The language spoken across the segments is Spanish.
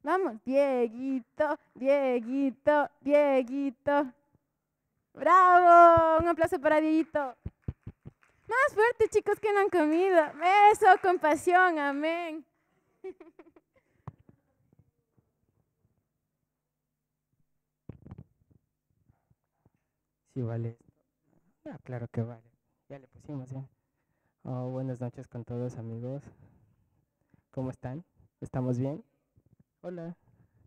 Vamos, Dieguito, Dieguito, Dieguito. ¡Bravo! Un aplauso para Dieguito. Más fuerte, chicos, que no han comido. Eso, con pasión, amén. Sí, vale. Ah, claro que vale. Ya le pusimos, ya. Oh, buenas noches con todos, amigos. ¿Cómo están? ¿Estamos bien? Hola.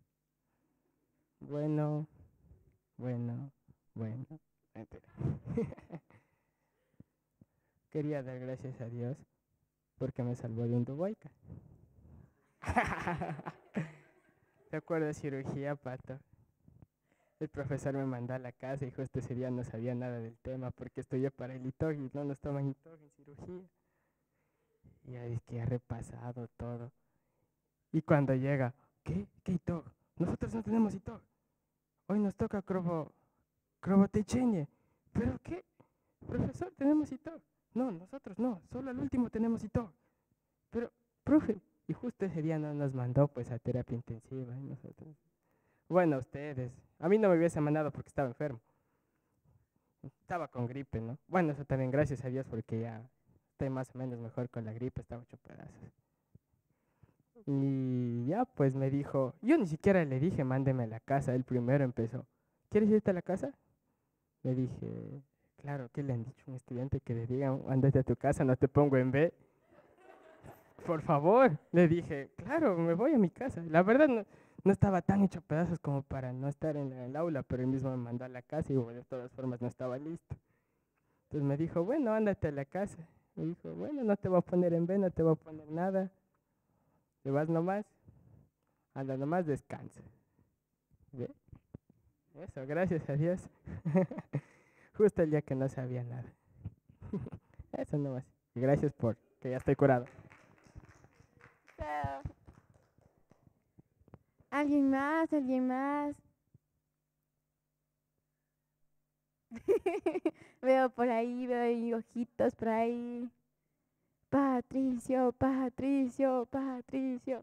Bueno, bueno, bueno. Mentira. Quería dar gracias a Dios porque me salvó de un Duboica. ¿Te acuerdas de cirugía, Pato? El profesor me mandó a la casa y justo ese día no sabía nada del tema porque estudié para el ITOG y no nos toman ITOG en cirugía. Y ya es que ya repasado todo. Y cuando llega, ¿qué? ¿Qué ITOG? Nosotros no tenemos ITOG. Hoy nos toca Crobotechenye. ¿Pero qué? Profesor, tenemos ITOG. No, nosotros no, solo al último tenemos ITOG. Pero, profe, y justo ese día no nos mandó pues a terapia intensiva y nosotros. Bueno, ustedes. A mí no me hubiese mandado porque estaba enfermo. Estaba con gripe, ¿no? Bueno, eso también gracias a Dios porque ya estoy más o menos mejor con la gripe, estaba hecho pedazos. Y ya pues me dijo, yo ni siquiera le dije, mándeme a la casa, él primero empezó. ¿Quieres irte a la casa? Le dije, claro, ¿qué le han dicho a un estudiante que le digan, ándate a tu casa, no te pongo en B? Por favor, le dije, claro, me voy a mi casa. La verdad no estaba tan hecho pedazos como para no estar en el aula, pero él mismo me mandó a la casa y bueno, de todas formas no estaba listo. Entonces me dijo, bueno, ándate a la casa. Me dijo, bueno, no te voy a poner en B, no te voy a poner nada. Te vas nomás, anda nomás, descansa. ¿Ve? Eso, gracias a Dios. Justo el día que no sabía nada. Eso nomás. Y gracias por que ya estoy curado. Feo. ¿Alguien más? ¿Alguien más? Veo ahí ojitos por ahí. Patricio, Patricio, Patricio.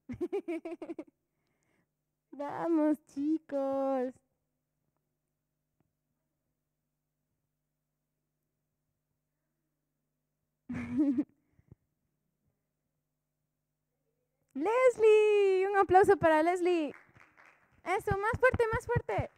Vamos, chicos. Leslie, un aplauso para Leslie. Eso, más fuerte, más fuerte.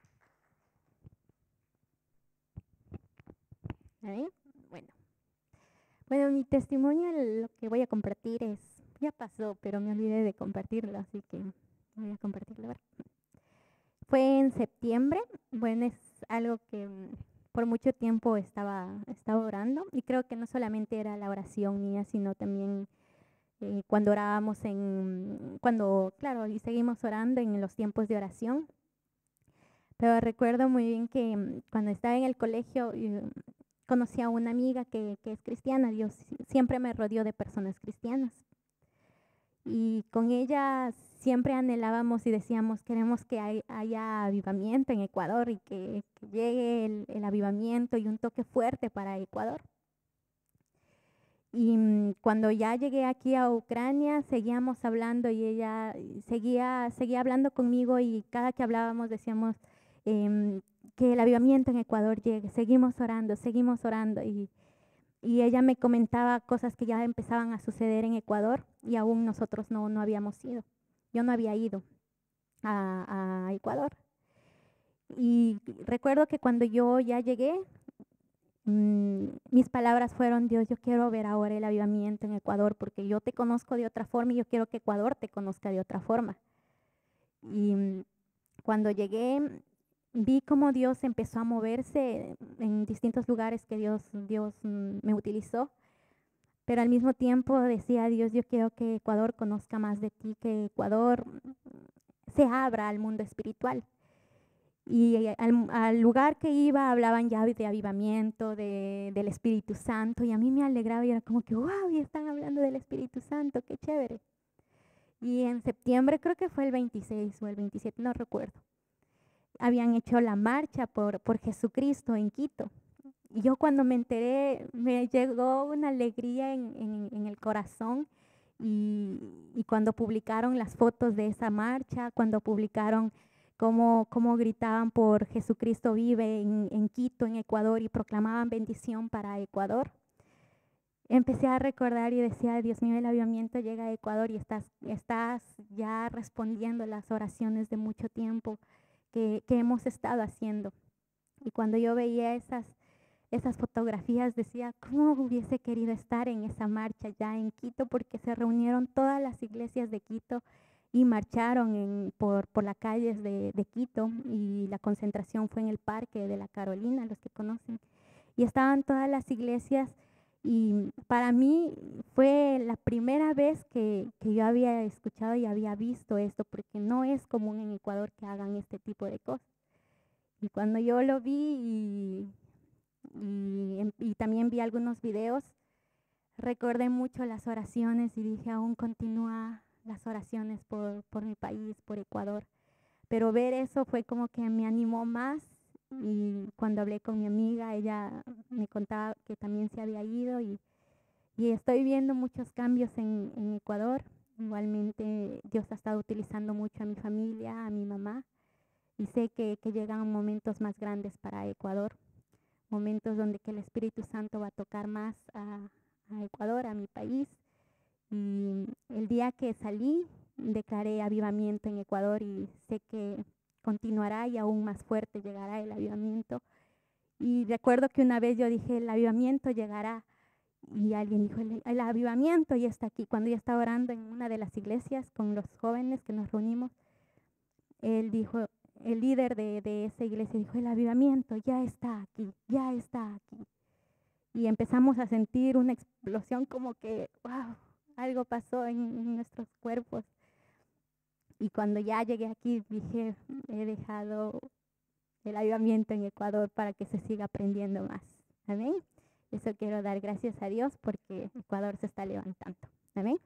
¿Ahí? Bueno. Bueno, mi testimonio, lo que voy a compartir es, ya pasó, pero me olvidé de compartirlo, así que voy a compartirlo ahora. Fue en septiembre, bueno, es algo que por mucho tiempo estaba orando y creo que no solamente era la oración mía, sino también cuando orábamos claro, y seguimos orando en los tiempos de oración. Pero recuerdo muy bien que cuando estaba en el colegio conocí a una amiga que es cristiana. Dios siempre me rodeó de personas cristianas. Y con ella siempre anhelábamos y decíamos, queremos que haya avivamiento en Ecuador y que llegue el avivamiento y un toque fuerte para Ecuador. Y cuando ya llegué aquí a Ucrania, seguíamos hablando y ella seguía hablando conmigo y cada que hablábamos decíamos que el avivamiento en Ecuador llegue. Seguimos orando y ella me comentaba cosas que ya empezaban a suceder en Ecuador y aún nosotros no habíamos ido. Yo no había ido a Ecuador. Y recuerdo que cuando yo ya llegué, mis palabras fueron, Dios, yo quiero ver ahora el avivamiento en Ecuador porque yo te conozco de otra forma y yo quiero que Ecuador te conozca de otra forma. Y cuando llegué, vi cómo Dios empezó a moverse en distintos lugares que Dios me utilizó, pero al mismo tiempo decía, Dios, yo quiero que Ecuador conozca más de ti, que Ecuador se abra al mundo espiritual. Y al lugar que iba hablaban ya de avivamiento, del Espíritu Santo, y a mí me alegraba y era como que, wow, y están hablando del Espíritu Santo, qué chévere. Y en septiembre, creo que fue el 26 o el 27, no recuerdo, habían hecho la marcha por Jesucristo en Quito. Y yo cuando me enteré, me llegó una alegría en el corazón y cuando publicaron las fotos de esa marcha, cuando publicaron cómo gritaban por Jesucristo vive en Quito, en Ecuador, y proclamaban bendición para Ecuador, empecé a recordar y decía, Dios mío, el avivamiento llega a Ecuador y estás ya respondiendo las oraciones de mucho tiempo que hemos estado haciendo. Y cuando yo veía esas fotografías decía, ¿cómo hubiese querido estar en esa marcha ya en Quito? Porque se reunieron todas las iglesias de Quito y marcharon por las calles de Quito, y la concentración fue en el Parque de la Carolina, los que conocen. Y estaban todas las iglesias, y para mí fue la primera vez que yo había escuchado y había visto esto, porque no es común en Ecuador que hagan este tipo de cosas. Y cuando yo lo vi y también vi algunos videos, recordé mucho las oraciones y dije, aún continúa las oraciones por mi país, por Ecuador. Pero ver eso fue como que me animó más, y cuando hablé con mi amiga, ella me contaba que también se había ido, y estoy viendo muchos cambios en Ecuador. Igualmente Dios ha estado utilizando mucho a mi familia, a mi mamá, y sé que llegan momentos más grandes para Ecuador, momentos donde que el Espíritu Santo va a tocar más a Ecuador, a mi país. Y el día que salí, declaré avivamiento en Ecuador, y sé que continuará y aún más fuerte llegará el avivamiento. Y recuerdo que una vez yo dije, el avivamiento llegará, y alguien dijo, el avivamiento ya está aquí. Cuando yo estaba orando en una de las iglesias con los jóvenes que nos reunimos, él dijo, el líder de esa iglesia dijo, el avivamiento ya está aquí, ya está aquí. Y empezamos a sentir una explosión, como que, wow, algo pasó en nuestros cuerpos. Y cuando ya llegué aquí, dije, he dejado el avivamiento en Ecuador para que se siga aprendiendo más. Amén. Eso quiero dar gracias a Dios, porque Ecuador se está levantando. Amén.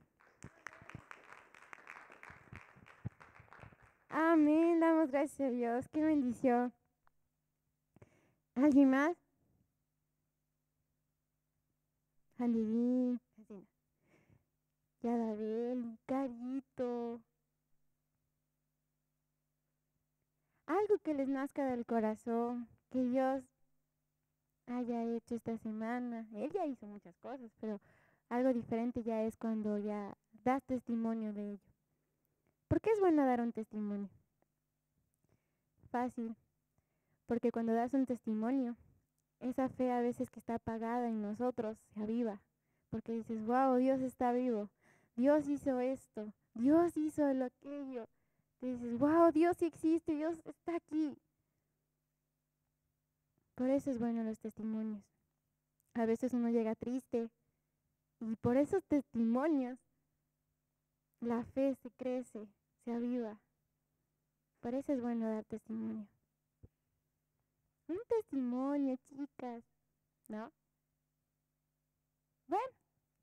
Amén, damos gracias a Dios, qué bendición. ¿Alguien más? Angelín, Yadabel, Carito. Algo que les nazca del corazón, que Dios haya hecho esta semana. Él ya hizo muchas cosas, pero algo diferente ya es cuando ya das testimonio de ello. ¿Por qué es bueno dar un testimonio? Fácil, porque cuando das un testimonio, esa fe a veces que está apagada en nosotros se aviva, porque dices, wow, Dios está vivo, Dios hizo esto, Dios hizo lo aquello. Te dices, wow, Dios sí existe, Dios está aquí. Por eso es bueno los testimonios. A veces uno llega triste y por esos testimonios la fe se crece, se aviva. Por eso es bueno dar testimonio. Un testimonio, chicas, ¿no? Bueno.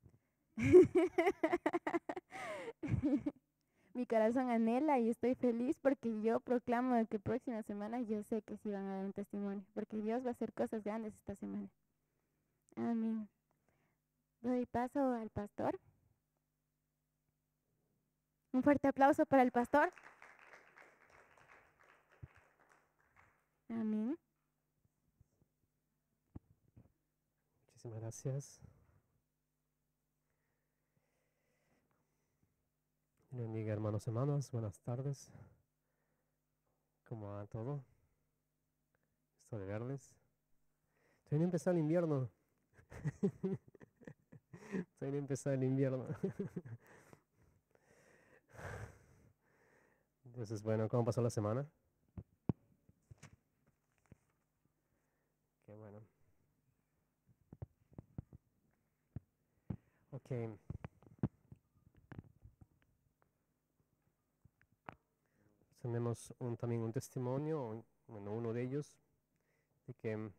Mi corazón anhela y estoy feliz porque yo proclamo de que próxima semana yo sé que sí van a dar un testimonio, porque Dios va a hacer cosas grandes esta semana. Amén. Doy paso al pastor. Un fuerte aplauso para el pastor. Amén. Muchísimas gracias. Dios bendiga, hermanos y hermanas. Buenas tardes. ¿Cómo va todo? Gusto de verles. Todavía no empezó el invierno. Todavía no empezó el invierno. Entonces, bueno, ¿cómo pasó la semana? Qué bueno. Ok. Tenemos también un testimonio, bueno, uno de ellos, de que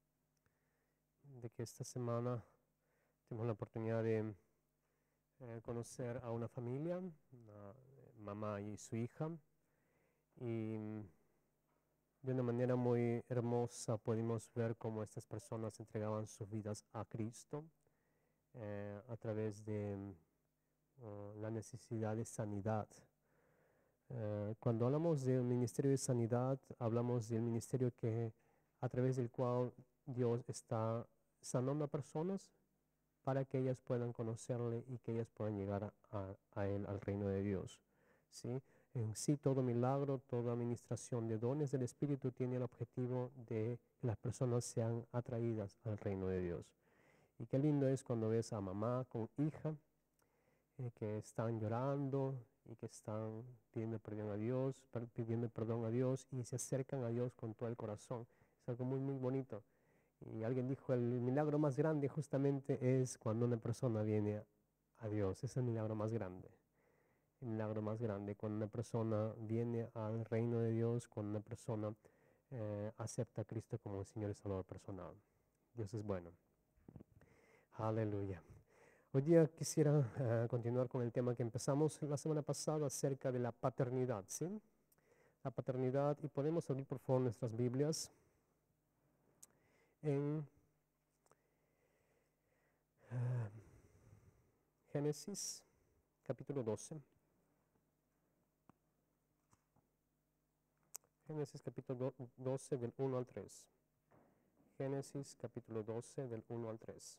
esta semana tenemos la oportunidad de conocer a una familia, una mamá y su hija, y de una manera muy hermosa pudimos ver cómo estas personas entregaban sus vidas a Cristo a través de la necesidad de sanidad. Cuando hablamos del ministerio de sanidad, hablamos del ministerio a través del cual Dios está sanando a personas para que ellas puedan conocerle y que ellas puedan llegar a Él, al reino de Dios. ¿Sí? En sí, todo milagro, toda administración de dones del Espíritu tiene el objetivo de que las personas sean atraídas al reino de Dios. Y qué lindo es cuando ves a mamá con hija que están llorando y que están pidiendo perdón a Dios y se acercan a Dios con todo el corazón. Es algo muy, muy bonito. Y alguien dijo, el milagro más grande justamente es cuando una persona viene a Dios. Es el milagro más grande. El milagro más grande, cuando una persona viene al reino de Dios, cuando una persona acepta a Cristo como el Señor y Salvador personal. Dios es bueno. Aleluya. Hoy día quisiera continuar con el tema que empezamos la semana pasada acerca de la paternidad, ¿sí? La paternidad, y podemos abrir por favor nuestras Biblias en Génesis capítulo 12. Génesis capítulo 12 del 1 al 3. Génesis capítulo 12 del 1 al 3.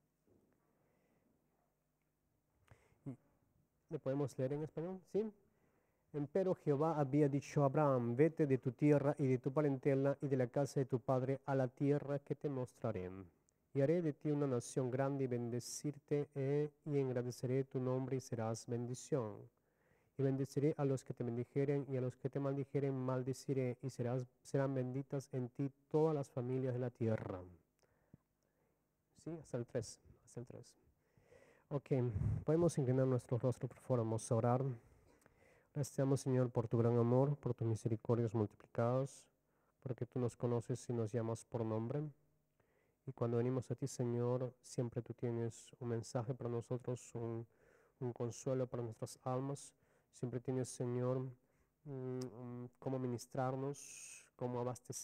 ¿Le podemos leer en español? ¿Sí? Empero Jehová había dicho a Abraham, vete de tu tierra y de tu parentela y de la casa de tu padre a la tierra que te mostraré. Y haré de ti una nación grande y bendecirte y engrandeceré tu nombre y serás bendición. Y bendeciré a los que te bendijeren y a los que te maldijeren maldeciré y serán benditas en ti todas las familias de la tierra. Sí, hasta el 3. Hasta el 3. Ok, podemos inclinar nuestro rostro, por favor, vamos a orar. Gracias, Señor, por tu gran amor, por tus misericordias multiplicadas, porque tú nos conoces y nos llamas por nombre. Y cuando venimos a ti, Señor, siempre tú tienes un mensaje para nosotros, un consuelo para nuestras almas. Siempre tienes, Señor, cómo ministrarnos, cómo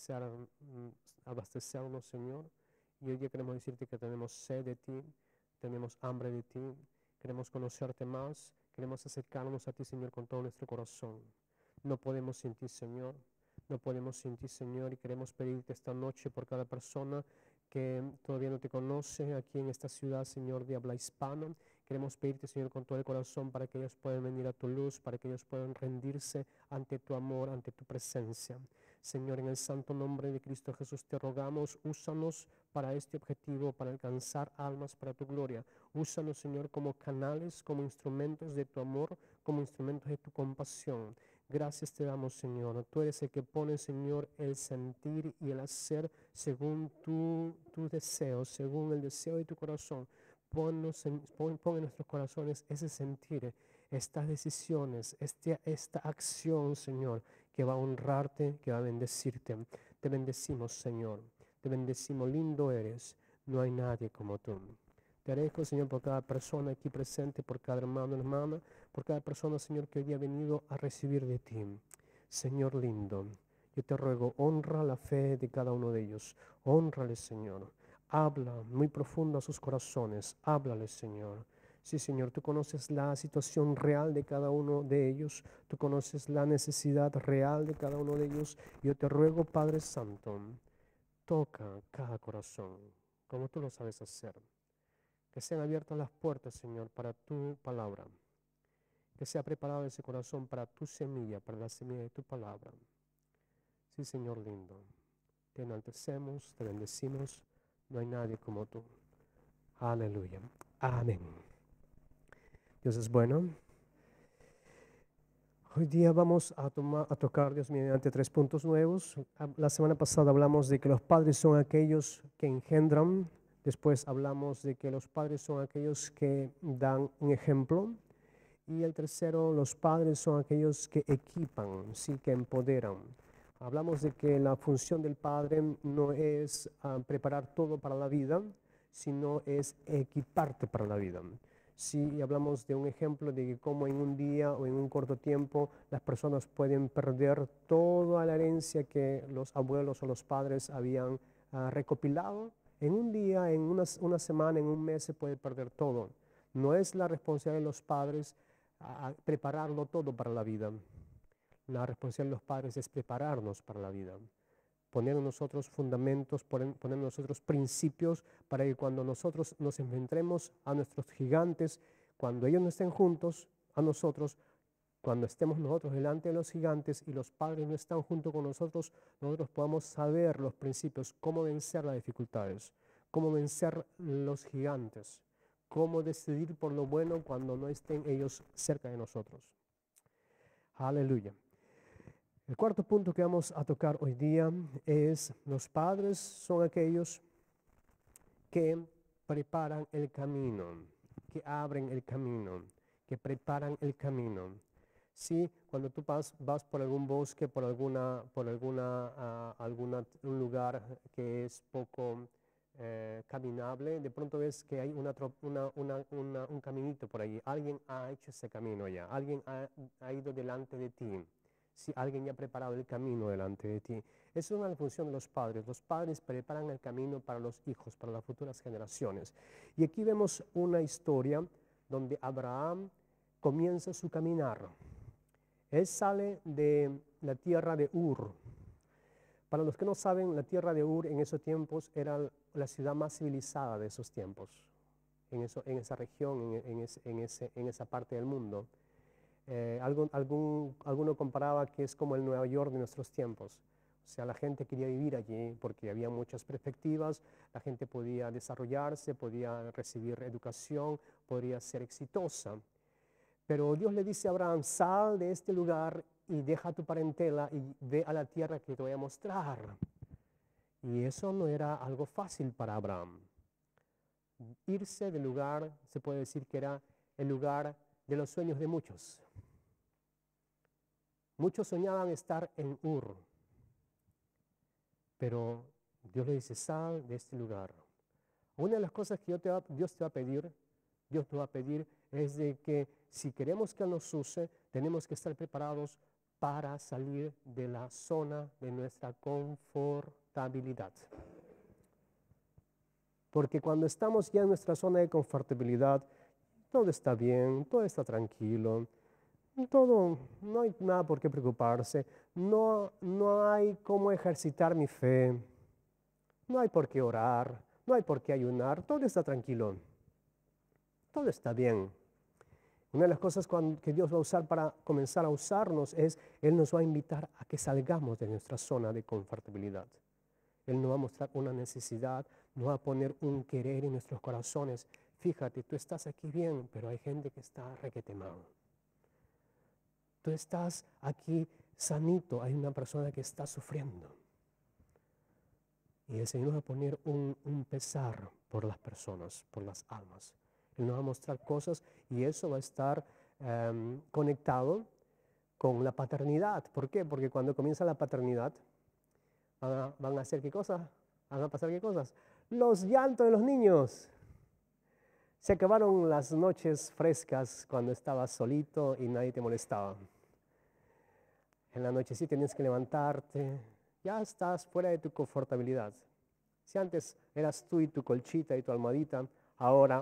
abastecernos, Señor. Y hoy día queremos decirte que tenemos sed de ti, tenemos hambre de ti, queremos conocerte más, queremos acercarnos a ti, Señor, con todo nuestro corazón. No podemos sin ti, Señor, no podemos sin ti, Señor, y queremos pedirte esta noche por cada persona que todavía no te conoce aquí en esta ciudad, Señor, de habla hispana. Queremos pedirte, Señor, con todo el corazón para que ellos puedan venir a tu luz, para que ellos puedan rendirse ante tu amor, ante tu presencia. Señor, en el santo nombre de Cristo Jesús te rogamos, úsanos para este objetivo, para alcanzar almas para tu gloria. Úsanos, Señor, como canales, como instrumentos de tu amor, como instrumentos de tu compasión. Gracias te damos, Señor. Tú eres el que pone, Señor, el sentir y el hacer según tu deseo, según el deseo de tu corazón. Pon en nuestros corazones ese sentir, estas decisiones, esta acción, Señor, que va a honrarte, que va a bendecirte. Te bendecimos, Señor. Te bendecimos, lindo eres. No hay nadie como tú. Te agradezco, Señor, por cada persona aquí presente, por cada hermano, hermana, por cada persona, Señor, que hoy ha venido a recibir de ti. Señor lindo, yo te ruego, honra la fe de cada uno de ellos. Hónrale, Señor. Habla muy profundo a sus corazones. Háblale, Señor. Sí, Señor, tú conoces la situación real de cada uno de ellos. Tú conoces la necesidad real de cada uno de ellos. Yo te ruego, Padre Santo, toca cada corazón, como tú lo sabes hacer. Que sean abiertas las puertas, Señor, para tu palabra. Que sea preparado ese corazón para tu semilla, para la semilla de tu palabra. Sí, Señor lindo. Te enaltecemos, te bendecimos. No hay nadie como tú. Aleluya. Amén. Dios es bueno. Hoy día vamos a tocar, Dios mediante, 3 puntos nuevos. La semana pasada hablamos de que los padres son aquellos que engendran. Después hablamos de que los padres son aquellos que dan un ejemplo. Y el tercero, los padres son aquellos que equipan, sí, que empoderan. Hablamos de que la función del padre no es preparar todo para la vida, sino es equiparte para la vida. Sí, hablamos de un ejemplo de cómo en un día o en un corto tiempo las personas pueden perder toda la herencia que los abuelos o los padres habían recopilado. En un día, en una semana, en un mes se puede perder todo. No es la responsabilidad de los padres prepararlo todo para la vida. La responsabilidad de los padres es prepararnos para la vida. Poner en nosotros fundamentos, poner en nosotros principios para que cuando nosotros nos enfrentemos a nuestros gigantes, cuando ellos no estén juntos a nosotros, cuando estemos nosotros delante de los gigantes y los padres no están junto con nosotros, nosotros podamos saber los principios, cómo vencer las dificultades, cómo vencer los gigantes, cómo decidir por lo bueno cuando no estén ellos cerca de nosotros. Aleluya. El cuarto punto que vamos a tocar hoy día es: los padres son aquellos que preparan el camino, que abren el camino, que preparan el camino. Sí, cuando tú vas por algún bosque, por un lugar que es poco caminable, de pronto ves que hay un caminito por allí. Alguien ha hecho ese camino ya, alguien ha ido delante de ti. Si alguien ya ha preparado el camino delante de ti. Esa es una función de los padres. Los padres preparan el camino para los hijos, para las futuras generaciones. Y aquí vemos una historia donde Abraham comienza su caminar. Él sale de la tierra de Ur. Para los que no saben, la tierra de Ur en esos tiempos era la ciudad más civilizada de esos tiempos, en esa región, en esa parte del mundo. Alguno comparaba que es como el Nueva York de nuestros tiempos. O sea, la gente quería vivir allí porque había muchas perspectivas, la gente podía desarrollarse, podía recibir educación, podría ser exitosa. Pero Dios le dice a Abraham: sal de este lugar y deja tu parentela y ve a la tierra que te voy a mostrar. Y eso no era algo fácil para Abraham. Irse del lugar, se puede decir que era el lugar de los sueños de muchos. Muchos soñaban estar en Ur, pero Dios le dice: sal de este lugar. Una de las cosas que Dios te va a pedir es de que si queremos que Él nos use, tenemos que estar preparados para salir de la zona de nuestra confortabilidad. Porque cuando estamos ya en nuestra zona de confortabilidad, todo está bien, todo está tranquilo. No hay nada por qué preocuparse, no hay cómo ejercitar mi fe, no hay por qué orar, no hay por qué ayunar, todo está tranquilo, todo está bien. Una de las cosas que Dios va a usar para comenzar a usarnos es, Él nos va a invitar a que salgamos de nuestra zona de confortabilidad. Él nos va a mostrar una necesidad, nos va a poner un querer en nuestros corazones. Fíjate, tú estás aquí bien, pero hay gente que está requete mal. Tú estás aquí sanito, hay una persona que está sufriendo. Y el Señor va a poner un pesar por las personas, por las almas. Él nos va a mostrar cosas y eso va a estar conectado con la paternidad. ¿Por qué? Porque cuando comienza la paternidad, van a hacer ¿qué cosas? Van a pasar ¿qué cosas? Los llantos de los niños. Se acabaron las noches frescas cuando estabas solito y nadie te molestaba. En la noche sí tienes que levantarte, ya estás fuera de tu confortabilidad. Si antes eras tú y tu colchita y tu almohadita, ahora,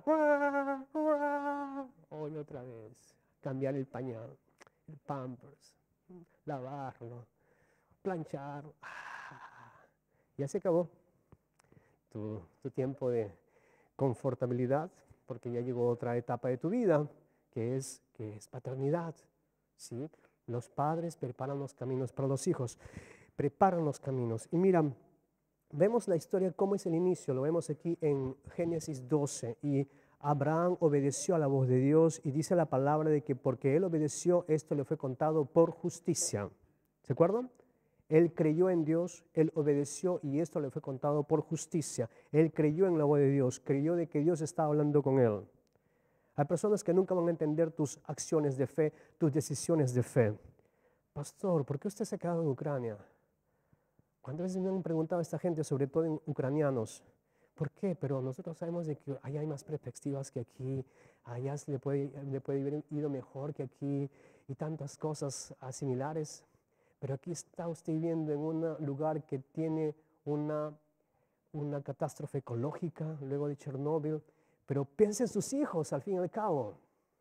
hoy otra vez, cambiar el pañal, el pampers, lavarlo, planchar. Ya se acabó tu tiempo de confortabilidad, porque ya llegó otra etapa de tu vida, que es paternidad, ¿sí? Los padres preparan los caminos para los hijos, preparan los caminos. Y mira, vemos la historia, cómo es el inicio, lo vemos aquí en Génesis 12, y Abraham obedeció a la voz de Dios, y dice la palabra de que porque él obedeció, esto le fue contado por justicia. ¿Se acuerdan? Él creyó en Dios, él obedeció y esto le fue contado por justicia. Él creyó en la voz de Dios, creyó de que Dios estaba hablando con él. Hay personas que nunca van a entender tus acciones de fe, tus decisiones de fe. Pastor, ¿por qué usted se ha quedado en Ucrania? ¿Cuántas veces me han preguntado a esta gente, sobre todo en ucranianos? ¿Por qué? Pero nosotros sabemos de que allá hay más perspectivas que aquí, allá le puede haber ido mejor que aquí y tantas cosas similares. Pero aquí está usted viviendo en un lugar que tiene una catástrofe ecológica luego de Chernóbil. Pero piensa en sus hijos al fin y al cabo.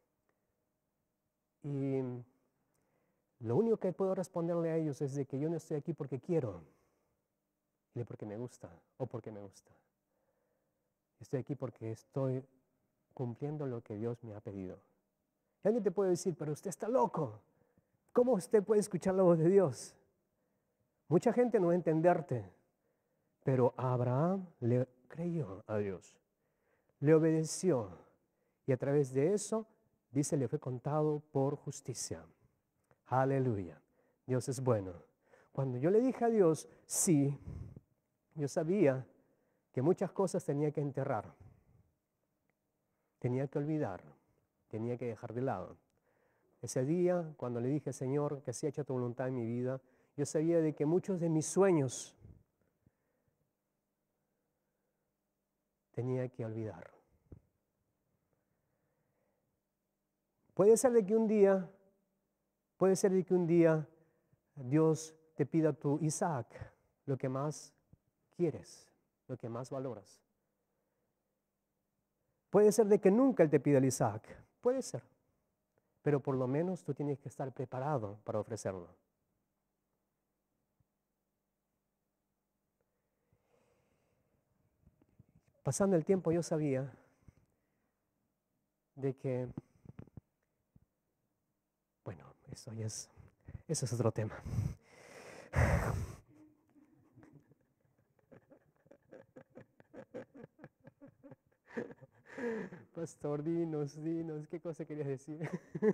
Y lo único que puedo responderle a ellos es de que yo no estoy aquí porque quiero, ni porque me gusta o porque me gusta. Estoy aquí porque estoy cumpliendo lo que Dios me ha pedido. Y alguien te puede decir, pero usted está loco. ¿Cómo usted puede escuchar la voz de Dios? Mucha gente no va a entenderte, pero Abraham le creyó a Dios, le obedeció y a través de eso, dice, le fue contado por justicia. Aleluya. Dios es bueno. Cuando yo le dije a Dios, sí, yo sabía que muchas cosas tenía que enterrar, tenía que olvidar, tenía que dejar de lado. Ese día, cuando le dije, Señor, que sea hecha tu voluntad en mi vida, yo sabía de que muchos de mis sueños tenía que olvidar. Puede ser de que un día Dios te pida tu Isaac, lo que más quieres, lo que más valoras. Puede ser de que nunca Él te pida el Isaac, puede ser, pero por lo menos tú tienes que estar preparado para ofrecerlo. Pasando el tiempo yo sabía de que, bueno, eso es otro tema. Pastor, dinos, ¿qué cosa querías decir?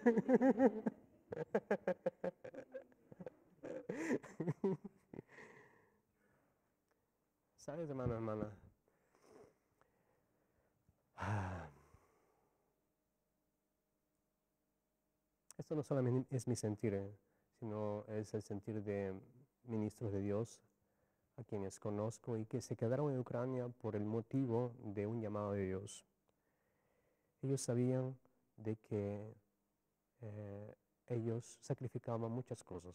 ¿Sabes, hermano, hermana? Esto no solamente es mi sentir, sino es el sentir de ministros de Dios a quienes conozco y que se quedaron en Ucrania por el motivo de un llamado de Dios. Ellos sabían de que ellos sacrificaban muchas cosas.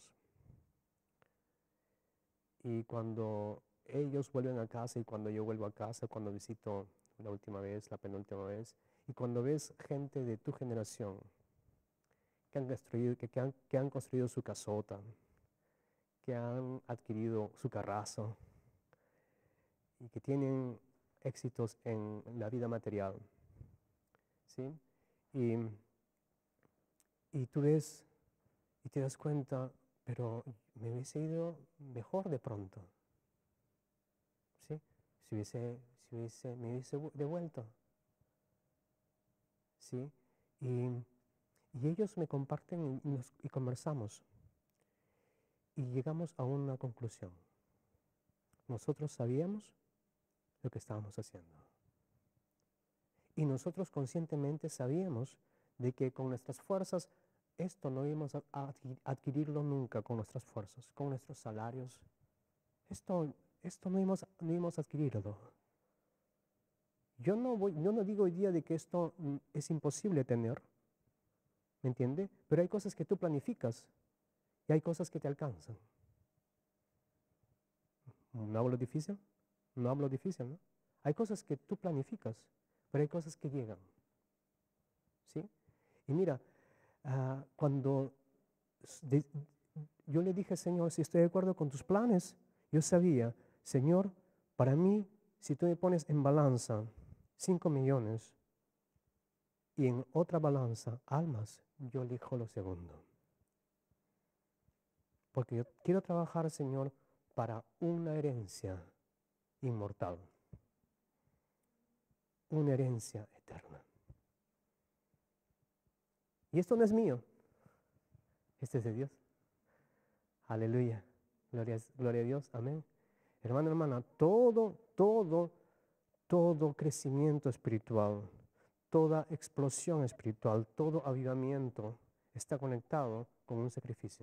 Y cuando ellos vuelven a casa y cuando yo vuelvo a casa, cuando visito la última vez, la penúltima vez, y cuando ves gente de tu generación que han construido su casota, que han adquirido su carrazo y que tienen éxitos en la vida material, ¿sí? Y tú ves y te das cuenta, pero me hubiese ido mejor de pronto, ¿sí? Me hubiese devuelto, ¿sí? Y ellos me comparten y conversamos. Y llegamos a una conclusión. Nosotros sabíamos lo que estábamos haciendo. Y nosotros conscientemente sabíamos de que con nuestras fuerzas, esto no íbamos a adquirirlo nunca con nuestras fuerzas, con nuestros salarios. Esto no íbamos a adquirirlo. Yo no digo hoy día de que esto es imposible tener, ¿me entiende? Pero hay cosas que tú planificas y hay cosas que te alcanzan. ¿No hablo difícil? No hablo difícil, ¿no? Hay cosas que tú planificas, pero hay cosas que llegan. ¿Sí? Y mira, cuando yo le dije, Señor, si estoy de acuerdo con tus planes, yo sabía, Señor, para mí, si tú me pones en balanza 5 millones y en otra balanza almas, yo elijo lo segundo. Porque yo quiero trabajar, Señor, para una herencia inmortal. Una herencia eterna. Y esto no es mío. Este es de Dios. Aleluya. Gloria a Dios. Amén. Hermano, hermana, todo crecimiento espiritual, toda explosión espiritual, todo avivamiento está conectado con un sacrificio.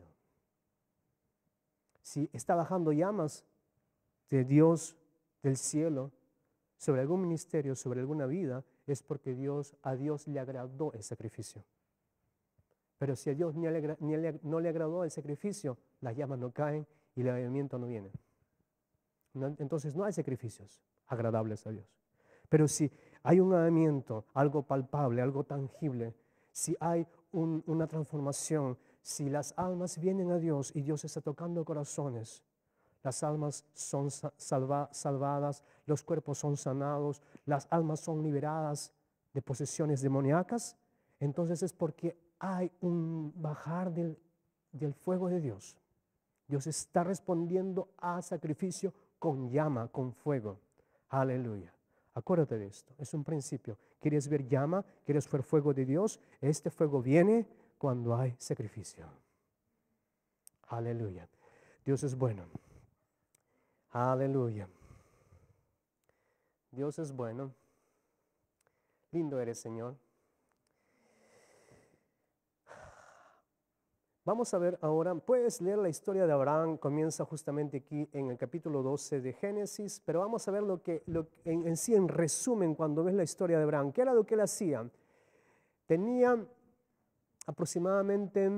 Si está bajando llamas de Dios, del cielo, sobre algún ministerio, sobre alguna vida, es porque a Dios le agradó el sacrificio. Pero si a Dios no le agradó el sacrificio, las llamas no caen y el avivamiento no viene. Entonces no hay sacrificios agradables a Dios. Pero si hay un avivamiento, algo palpable, algo tangible, si hay una transformación, si las almas vienen a Dios y Dios está tocando corazones, las almas son salvadas, los cuerpos son sanados, las almas son liberadas de posesiones demoníacas, entonces es porque hay un bajar del fuego de Dios. Dios está respondiendo a sacrificio con llama, con fuego. Aleluya. Acuérdate de esto, es un principio. ¿Quieres ver llama? ¿Quieres ver fuego de Dios? Este fuego viene cuando hay sacrificio. Aleluya. Dios es bueno. Aleluya. Dios es bueno. Lindo eres, Señor. Vamos a ver ahora, puedes leer la historia de Abraham, comienza justamente aquí en el capítulo 12 de Génesis, pero vamos a ver en sí, en resumen, cuando ves la historia de Abraham. ¿Qué era lo que él hacía? Tenía aproximadamente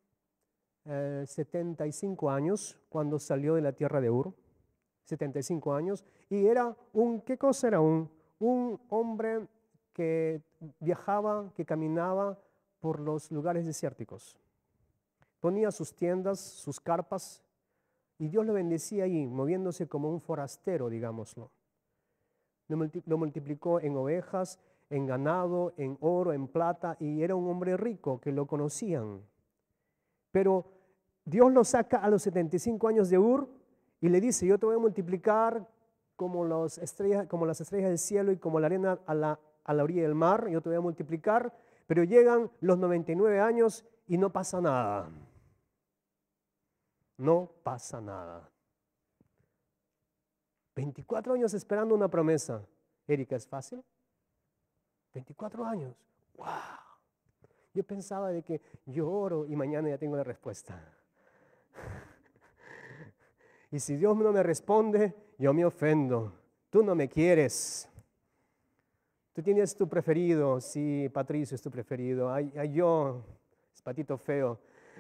75 años cuando salió de la tierra de Ur, 75 años, y era ¿qué cosa era? Un hombre que viajaba, que caminaba por los lugares desérticos. Ponía sus tiendas, sus carpas, y Dios lo bendecía ahí, moviéndose como un forastero, digámoslo. Lo multiplicó en ovejas, en ganado, en oro, en plata, y era un hombre rico que lo conocían. Pero Dios lo saca a los 75 años de Ur y le dice, yo te voy a multiplicar como las estrellas del cielo y como la arena a la orilla del mar, yo te voy a multiplicar, pero llegan los 99 años y no pasa nada. No pasa nada. 24 años esperando una promesa. Erika, ¿es fácil? 24 años. ¡Wow! Yo pensaba de que yo oro y mañana ya tengo la respuesta. Y si Dios no me responde, yo me ofendo. Tú no me quieres. Tú tienes tu preferido. Sí, Patricio es tu preferido. Ay, yo, es patito feo.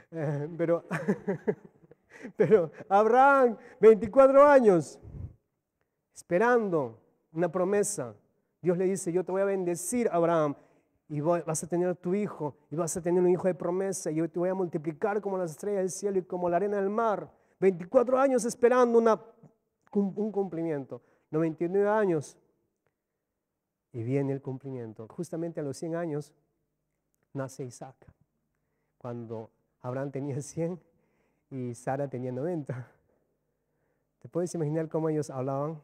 Pero Abraham, 24 años, esperando una promesa. Dios le dice, yo te voy a bendecir, Abraham, y vas a tener tu hijo, y vas a tener un hijo de promesa, y yo te voy a multiplicar como las estrellas del cielo y como la arena del mar. 24 años esperando un cumplimiento. 99 años, y viene el cumplimiento. Justamente a los 100 años nace Isaac. Cuando Abraham tenía 100 y Sara tenía 90. ¿Te puedes imaginar cómo ellos hablaban?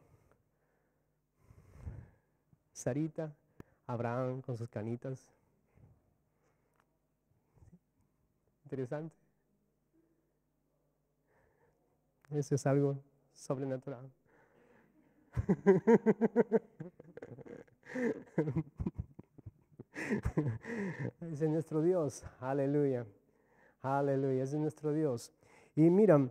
Sarita, Abraham con sus canitas. Interesante. Eso es algo sobrenatural. Ese es nuestro Dios. Aleluya. Aleluya. Ese es nuestro Dios. Y mira,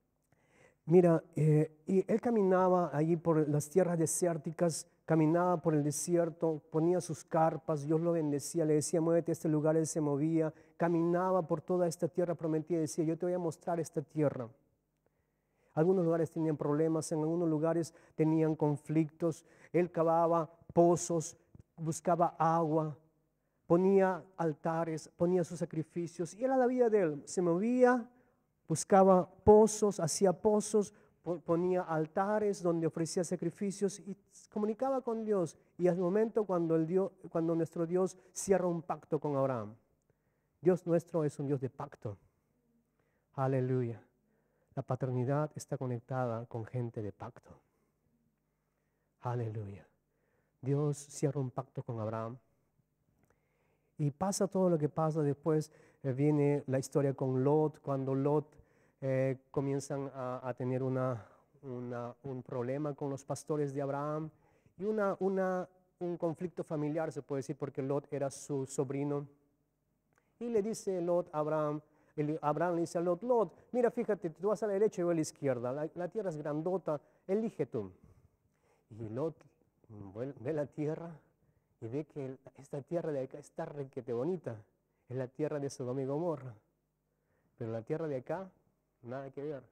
y él caminaba allí por las tierras desérticas, caminaba por el desierto, ponía sus carpas, Dios lo bendecía, le decía, muévete a este lugar, él se movía, caminaba por toda esta tierra prometida, decía, yo te voy a mostrar esta tierra. Algunos lugares tenían problemas, en algunos lugares tenían conflictos, él cavaba pozos, buscaba agua, ponía altares, ponía sus sacrificios, y era la vida de él, se movía, buscaba pozos, hacía pozos, ponía altares donde ofrecía sacrificios y comunicaba con Dios. Y al momento cuando nuestro Dios cierra un pacto con Abraham. Dios nuestro es un Dios de pacto. Aleluya. La paternidad está conectada con gente de pacto. Aleluya. Dios cierra un pacto con Abraham. Y pasa todo lo que pasa después. Viene la historia con Lot, cuando Lot comienzan a tener un problema con los pastores de Abraham y un conflicto familiar, se puede decir, porque Lot era su sobrino. Y le dice Lot a Abraham, Abraham le dice a Lot, Lot, mira, fíjate, tú vas a la derecha y yo a la izquierda, la tierra es grandota, elige tú. Y Lot ve la tierra y ve que esta tierra de acá está requete bonita. Es la tierra de Sodoma y Gomorra. Pero la tierra de acá, nada que ver.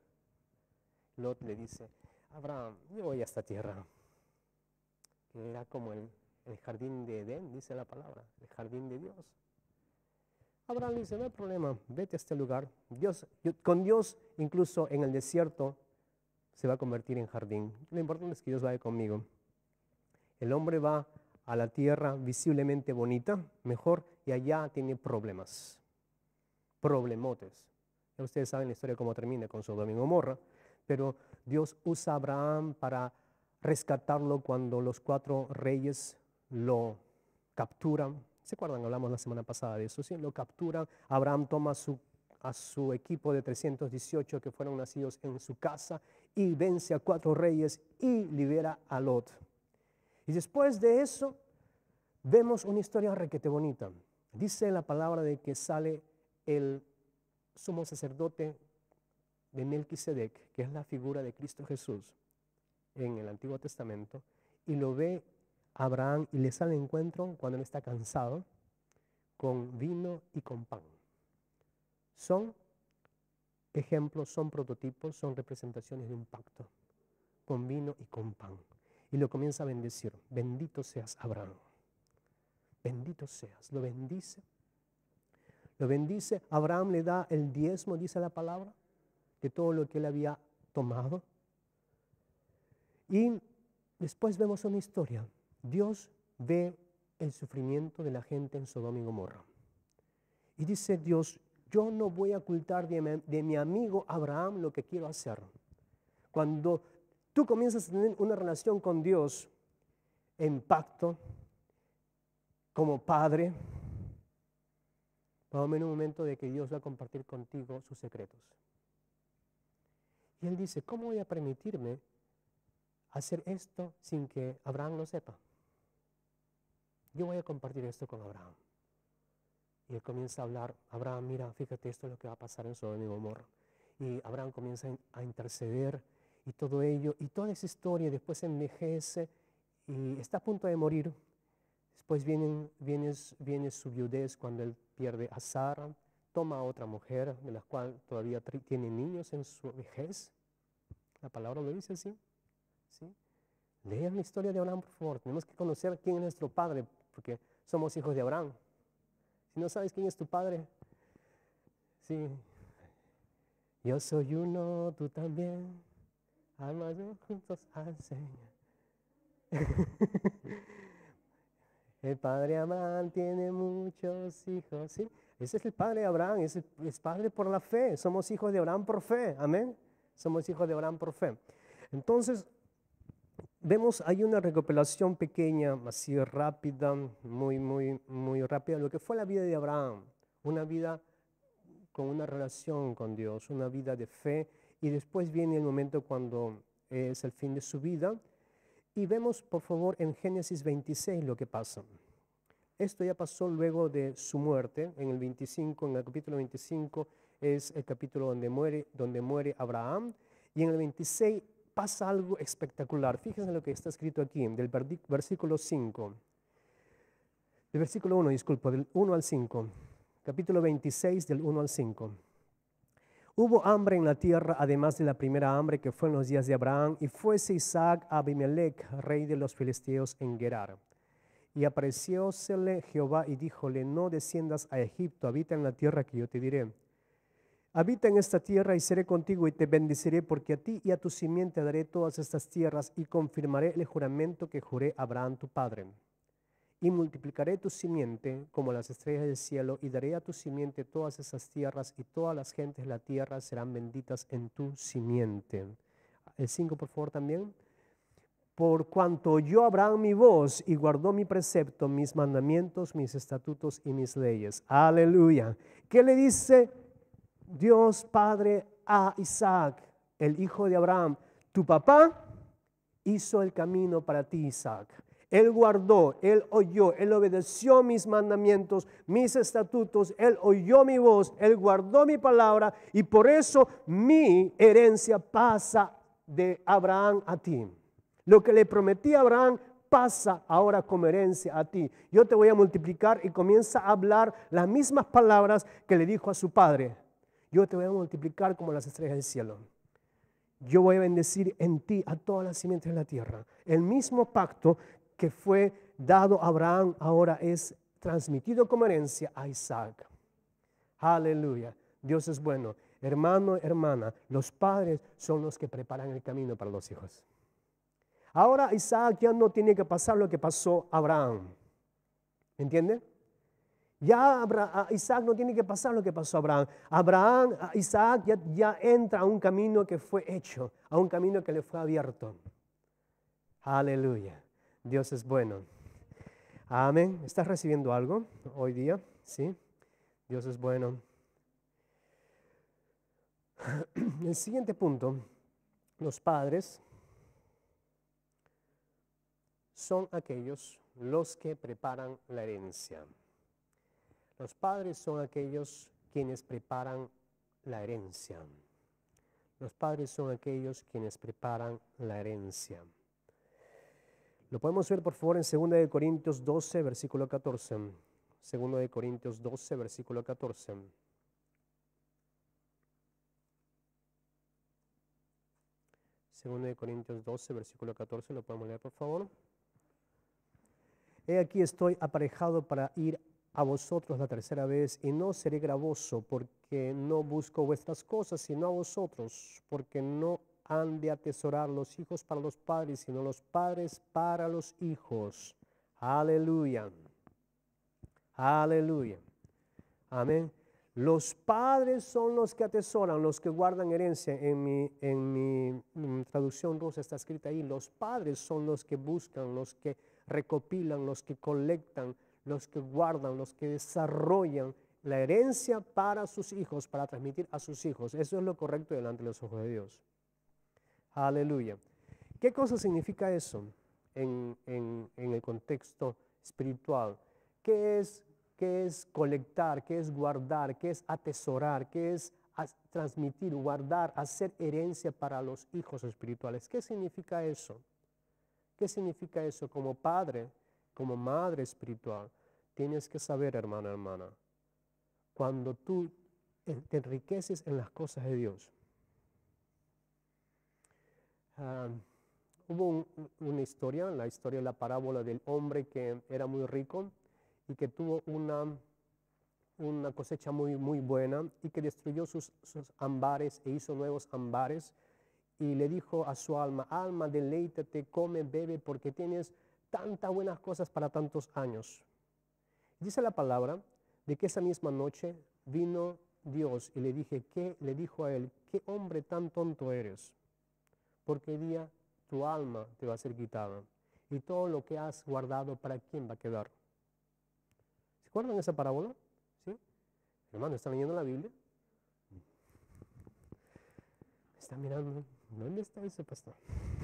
Lot le dice, Abraham, yo voy a esta tierra. Que era como el jardín de Edén, dice la palabra, el jardín de Dios. Abraham dice, no hay problema, vete a este lugar. Con Dios, incluso en el desierto, se va a convertir en jardín. Lo importante es que Dios vaya conmigo. El hombre va a la tierra visiblemente bonita, mejor, y allá tiene problemas, problemotes. Ya ustedes saben la historia cómo termina con Sodoma y Gomorra, pero Dios usa a Abraham para rescatarlo cuando los 4 reyes lo capturan. ¿Se acuerdan? Hablamos la semana pasada de eso. ¿Sí? Lo capturan. Abraham toma a su equipo de 318 que fueron nacidos en su casa y vence a 4 reyes y libera a Lot. Y después de eso, vemos una historia requete bonita. Dice la palabra de que sale el sumo sacerdote de Melquisedec, que es la figura de Cristo Jesús en el Antiguo Testamento, y lo ve Abraham y le sale al encuentro cuando él está cansado, con vino y con pan. Son ejemplos, son prototipos, son representaciones de un pacto, con vino y con pan. Y lo comienza a bendecir. Bendito seas, Abraham. Bendito seas. Lo bendice. Lo bendice. Abraham le da el diezmo, dice la palabra, de todo lo que él había tomado. Y después vemos una historia. Dios ve el sufrimiento de la gente en Sodoma y Gomorra. Y dice Dios, yo no voy a ocultar de mi amigo Abraham lo que quiero hacer. Cuando tú comienzas a tener una relación con Dios en pacto, como padre, va a haber un momento de que Dios va a compartir contigo sus secretos. Y él dice, ¿cómo voy a permitirme hacer esto sin que Abraham lo sepa? Yo voy a compartir esto con Abraham. Y él comienza a hablar, Abraham, mira, fíjate, esto es lo que va a pasar en Sodoma y Gomorra. Y Abraham comienza a interceder y todo ello, y toda esa historia después envejece y está a punto de morir. Después viene su viudez cuando él pierde a Sara, toma a otra mujer, de la cual todavía tiene niños en su vejez. La palabra lo dice así. ¿Sí? Lean la historia de Abraham, por favor. Tenemos que conocer quién es nuestro padre, porque somos hijos de Abraham. Si no sabes quién es tu padre, sí. Yo soy uno, tú también. Almas juntos al Señor. El padre Abraham tiene muchos hijos, ¿sí? Ese es el padre Abraham, es padre por la fe. Somos hijos de Abraham por fe, amén. Somos hijos de Abraham por fe. Entonces, vemos, hay una recopilación pequeña, así rápida, muy rápida, lo que fue la vida de Abraham. Una vida con una relación con Dios, una vida de fe. Y después viene el momento cuando es el fin de su vida. Y vemos, por favor, en Génesis 26 lo que pasa. Esto ya pasó luego de su muerte. En el capítulo 25 es el capítulo donde muere Abraham. Y en el 26 pasa algo espectacular. Fíjense lo que está escrito aquí, del versículo 5. Del versículo 1, disculpo, del 1 al 5. Capítulo 26, del 1 al 5. Hubo hambre en la tierra, además de la primera hambre que fue en los días de Abraham, y fuese Isaac a Abimelech, rey de los filisteos, en Gerar. Y apareciósele Jehová y díjole, no desciendas a Egipto, habita en la tierra que yo te diré. Habita en esta tierra y seré contigo y te bendeciré, porque a ti y a tu simiente daré todas estas tierras y confirmaré el juramento que juré a Abraham tu padre. Y multiplicaré tu simiente como las estrellas del cielo y daré a tu simiente todas esas tierras y todas las gentes de la tierra serán benditas en tu simiente. El 5, por favor, también. Por cuanto oyó Abraham mi voz y guardó mi precepto, mis mandamientos, mis estatutos y mis leyes. Aleluya. ¿Qué le dice Dios Padre a Isaac, el hijo de Abraham? Tu papá hizo el camino para ti, Isaac. Él guardó, él oyó, él obedeció mis mandamientos, mis estatutos, él oyó mi voz, él guardó mi palabra y por eso mi herencia pasa de Abraham a ti. Lo que le prometí a Abraham pasa ahora como herencia a ti. Yo te voy a multiplicar y comienza a hablar las mismas palabras que le dijo a su padre. Yo te voy a multiplicar como las estrellas del cielo. Yo voy a bendecir en ti a todas las simientes de la tierra. El mismo pacto que fue dado a Abraham ahora es transmitido como herencia a Isaac. Aleluya. Dios es bueno. Hermano, hermana, los padres son los que preparan el camino para los hijos. Ahora Isaac ya no tiene que pasar lo que pasó a Abraham. ¿Entiende? Ya Isaac no tiene que pasar lo que pasó a Abraham. Isaac ya entra a un camino que fue hecho, a un camino que le fue abierto. Aleluya. Dios es bueno. Amén. ¿Estás recibiendo algo hoy día? Sí. Dios es bueno. El siguiente punto, los padres son aquellos los que preparan la herencia. Los padres son aquellos quienes preparan la herencia. Los padres son aquellos quienes preparan la herencia. Lo podemos ver por favor en 2 Corintios 12, versículo 14. 2 Corintios 12, versículo 14. 2 Corintios 12, versículo 14, lo podemos leer por favor. He aquí estoy aparejado para ir a vosotros la tercera vez y no seré gravoso porque no busco vuestras cosas sino a vosotros, porque no han de atesorar los hijos para los padres, sino los padres para los hijos. Aleluya. Aleluya. Amén. Los padres son los que atesoran, los que guardan herencia. En mi traducción rusa está escrita ahí, los padres son los que buscan, los que recopilan, los que colectan, los que guardan, los que desarrollan la herencia para sus hijos, para transmitir a sus hijos. Eso es lo correcto delante de los ojos de Dios. Aleluya. ¿Qué cosa significa eso en el contexto espiritual? ¿Qué es colectar? ¿Qué es guardar? ¿Qué es atesorar? ¿Qué es transmitir, guardar, hacer herencia para los hijos espirituales? ¿Qué significa eso? ¿Qué significa eso? Como padre, como madre espiritual, tienes que saber, hermana, hermana, cuando tú te enriqueces en las cosas de Dios. Hubo una historia, la historia de la parábola del hombre que era muy rico y que tuvo una cosecha muy, muy buena y que destruyó sus ambares e hizo nuevos ambares y le dijo a su alma, alma, deleítate, come, bebe, porque tienes tantas buenas cosas para tantos años. Dice la palabra de que esa misma noche vino Dios y le dijo a él, ¿qué hombre tan tonto eres? Porque el día tu alma te va a ser quitada y todo lo que has guardado, ¿para quién va a quedar? ¿Se acuerdan de esa parábola? ¿Sí? Hermano, ¿están leyendo la Biblia? Está mirando, ¿dónde está ese pastor?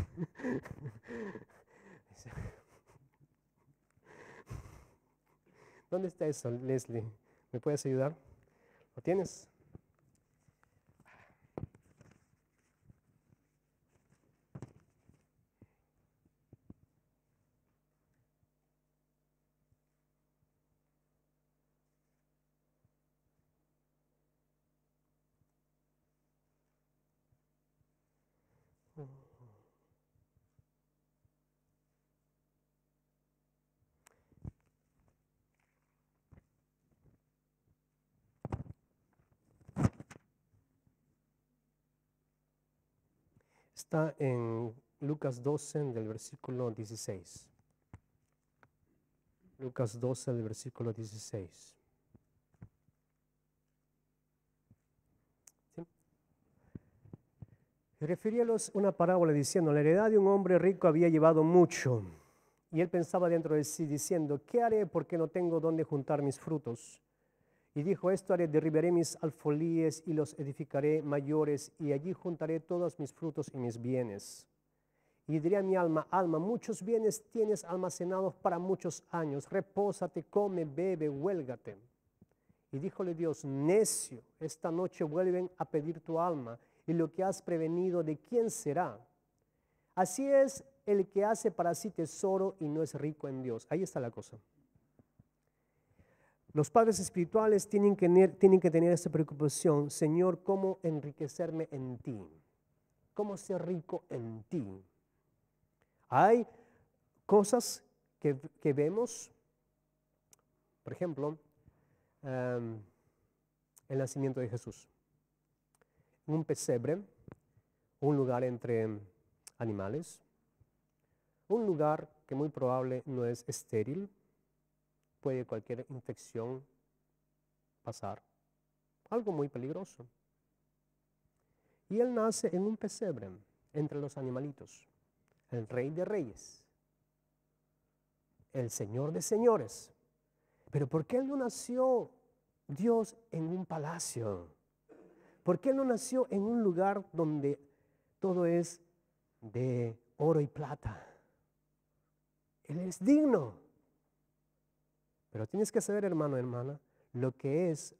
¿Dónde está eso, Leslie? ¿Me puedes ayudar? ¿Lo tienes? Está en Lucas 12 del versículo 16. Lucas 12 del versículo 16. ¿Sí? Referíalos una parábola diciendo, la heredad de un hombre rico había llevado mucho. Y él pensaba dentro de sí diciendo, ¿qué haré porque no tengo dónde juntar mis frutos? Y dijo, esto haré, derribaré mis alfolíes y los edificaré mayores, y allí juntaré todos mis frutos y mis bienes. Y diré a mi alma, alma, muchos bienes tienes almacenados para muchos años, repósate, come, bebe, huélgate. Y díjole Dios, necio, esta noche vuelven a pedir tu alma, y lo que has prevenido, ¿de quién será? Así es el que hace para sí tesoro y no es rico en Dios. Ahí está la cosa. Los padres espirituales tienen que tener esta preocupación. Señor, ¿cómo enriquecerme en ti? ¿Cómo ser rico en ti? Hay cosas que vemos, por ejemplo, el nacimiento de Jesús. Un pesebre, un lugar entre animales, un lugar que muy probable no es estéril, puede cualquier infección pasar, algo muy peligroso. Y él nace en un pesebre, entre los animalitos, el Rey de Reyes, el Señor de Señores. Pero ¿por qué él no nació Dios en un palacio? ¿Por qué él no nació en un lugar donde todo es de oro y plata? Él es digno. Pero tienes que saber, hermano, hermana, lo que es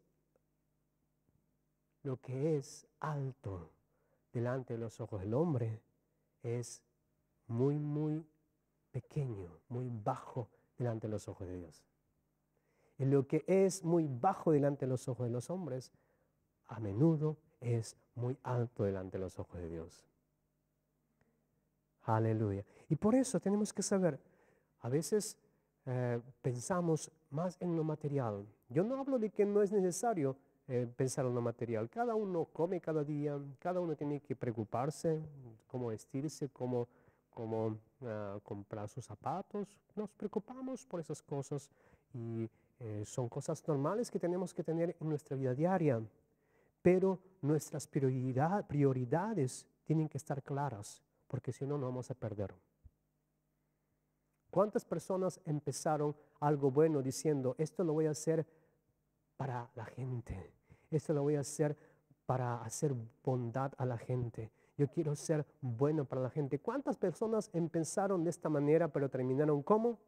alto delante de los ojos del hombre es muy, muy pequeño, muy bajo delante de los ojos de Dios. Y lo que es muy bajo delante de los ojos de los hombres, a menudo es muy alto delante de los ojos de Dios. Aleluya. Y por eso tenemos que saber, a veces pensamos más en lo material. Yo no hablo de que no es necesario pensar en lo material. Cada uno come cada día, cada uno tiene que preocuparse cómo vestirse, cómo comprar sus zapatos. Nos preocupamos por esas cosas y son cosas normales que tenemos que tener en nuestra vida diaria. Pero nuestras prioridades tienen que estar claras, porque si no, nos vamos a perder. ¿Cuántas personas empezaron algo bueno diciendo, esto lo voy a hacer para la gente, esto lo voy a hacer para hacer bondad a la gente, yo quiero ser bueno para la gente? ¿Cuántas personas empezaron de esta manera pero terminaron cómo?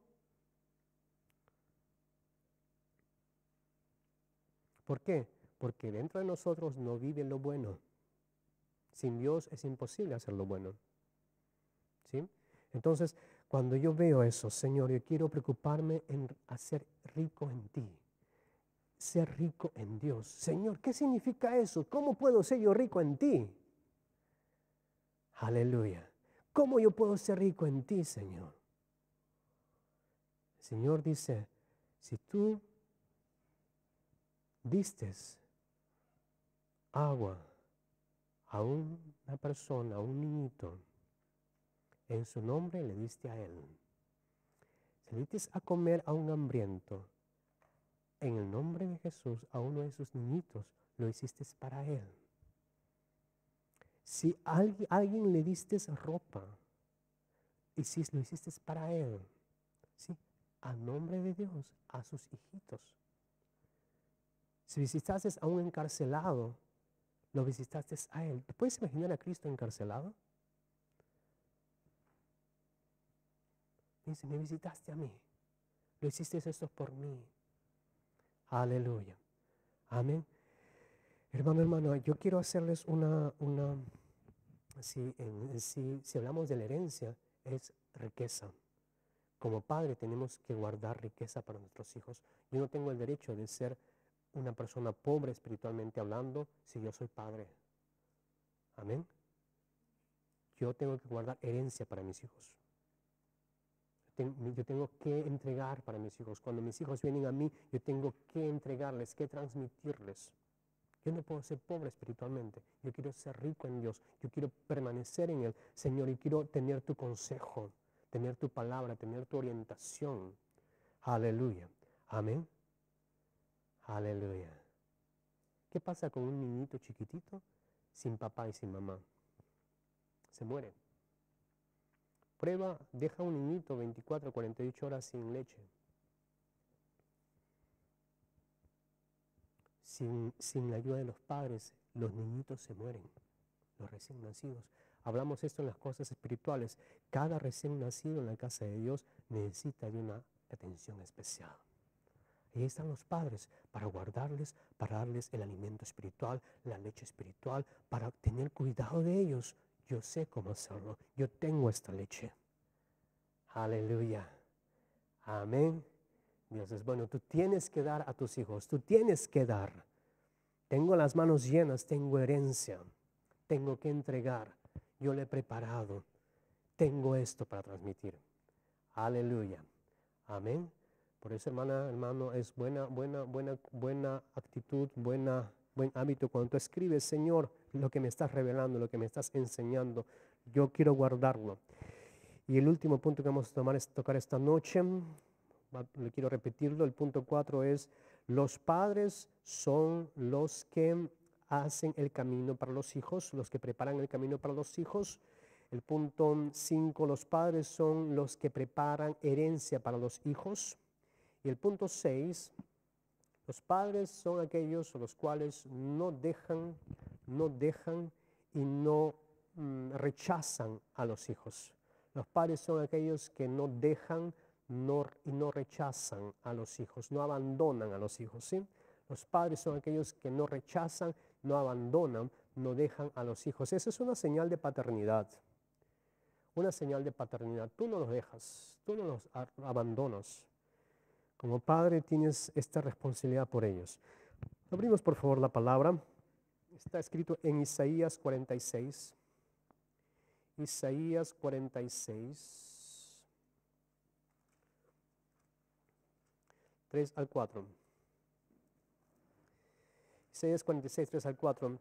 ¿Por qué? Porque dentro de nosotros no vive lo bueno. Sin Dios es imposible hacer lo bueno. ¿Sí? Entonces, cuando yo veo eso, Señor, yo quiero preocuparme en hacer rico en ti. Ser rico en Dios. Señor, ¿qué significa eso? ¿Cómo puedo ser yo rico en ti? Aleluya. ¿Cómo yo puedo ser rico en ti, Señor? El Señor dice, si tú diste agua a una persona, a un niñito, en su nombre le diste a él. Si le diste a comer a un hambriento, en el nombre de Jesús, a uno de sus niñitos, lo hiciste para él. Si a alguien le diste ropa, y si lo hiciste para él, ¿sí? A nombre de Dios, a sus hijitos. Si visitaste a un encarcelado, lo visitaste a él. ¿Te puedes imaginar a Cristo encarcelado? Dice, me visitaste a mí. Lo hiciste esto por mí. Aleluya. Amén. Hermano, yo quiero hacerles si hablamos de la herencia, es riqueza. Como padre tenemos que guardar riqueza para nuestros hijos. Yo no tengo el derecho de ser una persona pobre espiritualmente hablando si yo soy padre. Amén. Yo tengo que guardar herencia para mis hijos. Yo tengo que entregar para mis hijos. Cuando mis hijos vienen a mí, yo tengo que entregarles, que transmitirles. Yo no puedo ser pobre espiritualmente. Yo quiero ser rico en Dios. Yo quiero permanecer en Él. Señor, y quiero tener tu consejo, tener tu palabra, tener tu orientación. Aleluya. Amén. Aleluya. ¿Qué pasa con un niñito chiquitito sin papá y sin mamá? Se muere. Prueba, deja a un niñito 24, 48 horas sin leche. Sin la ayuda de los padres, los niñitos se mueren, los recién nacidos. Hablamos esto en las cosas espirituales. Cada recién nacido en la casa de Dios necesita de una atención especial. Ahí están los padres para guardarles, para darles el alimento espiritual, la leche espiritual, para tener cuidado de ellos. Yo sé cómo hacerlo. Yo tengo esta leche. Aleluya. Amén. Dios es bueno. Tú tienes que dar a tus hijos. Tú tienes que dar. Tengo las manos llenas. Tengo herencia. Tengo que entregar. Yo le he preparado. Tengo esto para transmitir. Aleluya. Amén. Por eso, hermana, hermano, es buena actitud, buen hábito cuando tú escribes, Señor, lo que me estás revelando, lo que me estás enseñando, yo quiero guardarlo. Y el último punto que vamos a tocar esta noche, le quiero repetirlo, el punto 4 es, los padres son los que hacen el camino para los hijos, los que preparan el camino para los hijos. El punto 5, los padres son los que preparan herencia para los hijos. Y el punto 6, los padres son aquellos los cuales no dejan y no rechazan a los hijos. Los padres son aquellos que no dejan y no rechazan a los hijos, no abandonan a los hijos, ¿sí? Los padres son aquellos que no rechazan, no abandonan, no dejan a los hijos. Esa es una señal de paternidad. Una señal de paternidad. Tú no los dejas, tú no los abandonas. Como padre tienes esta responsabilidad por ellos. Abrimos por favor la palabra. Está escrito en Isaías 46. Isaías 46, 3 al 4. Isaías 46, 3 al 4.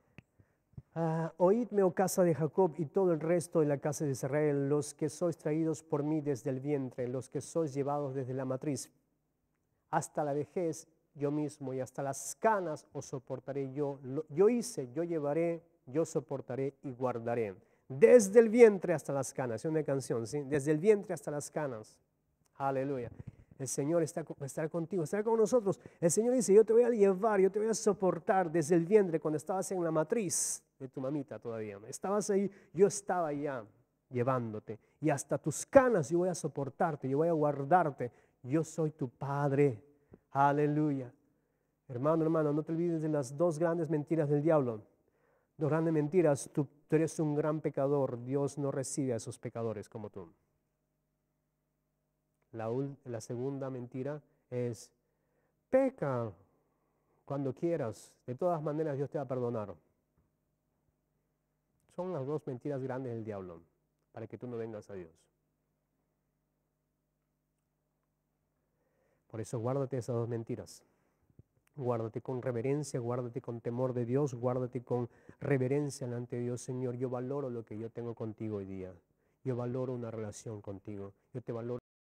Oídme, oh casa de Jacob, y todo el resto de la casa de Israel, los que sois traídos por mí desde el vientre, los que sois llevados desde la matriz, hasta la vejez yo mismo, y hasta las canas os soportaré yo. Yo hice, yo llevaré, yo soportaré y guardaré. Desde el vientre hasta las canas, es una canción, ¿sí? Desde el vientre hasta las canas. Aleluya. El Señor estará contigo, estará con nosotros. El Señor dice, yo te voy a llevar, yo te voy a soportar desde el vientre cuando estabas en la matriz de tu mamita todavía. Estabas ahí, yo estaba allá llevándote. Y hasta tus canas yo voy a soportarte, yo voy a guardarte. Yo soy tu Padre. Aleluya. Hermano, hermano, no te olvides de las dos grandes mentiras del diablo. Dos grandes mentiras, tú eres un gran pecador, Dios no recibe a esos pecadores como tú. La segunda mentira es, peca cuando quieras, de todas maneras Dios te va a perdonar. Son las dos mentiras grandes del diablo, para que tú no vengas a Dios. Por eso guárdate esas dos mentiras. Guárdate con reverencia, guárdate con temor de Dios, guárdate con reverencia delante de Dios. Señor, yo valoro lo que yo tengo contigo hoy día. Yo valoro una relación contigo. Yo te valoro.